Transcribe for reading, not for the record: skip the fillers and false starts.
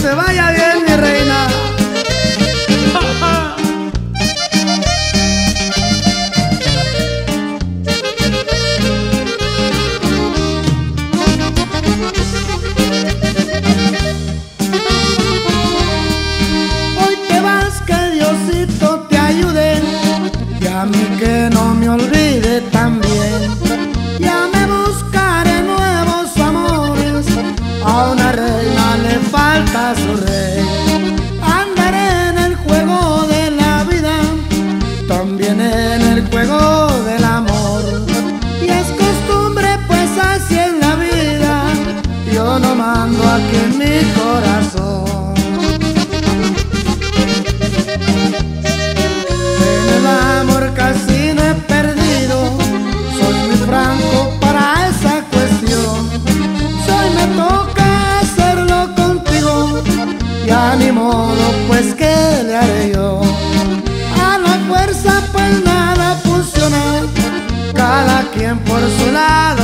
te vaya bien, mi reina. Hoy te vas, que Diosito te ayude, y a mí que no me olvide también. Ya me buscaré nuevos amores, a una reina le falta su rey. Andaré en el juego de la vida, también en el juego del amor. Y es costumbre, pues así es la vida, yo no mando aquí en mi corazón. En el amor casi no he perdido, soy muy franco para esa cuestión. Hoy me toca hacerlo contigo, ya ni modo, pues ¿qué le haré yo? A la fuerza pues nada funciona, cada quien por su lado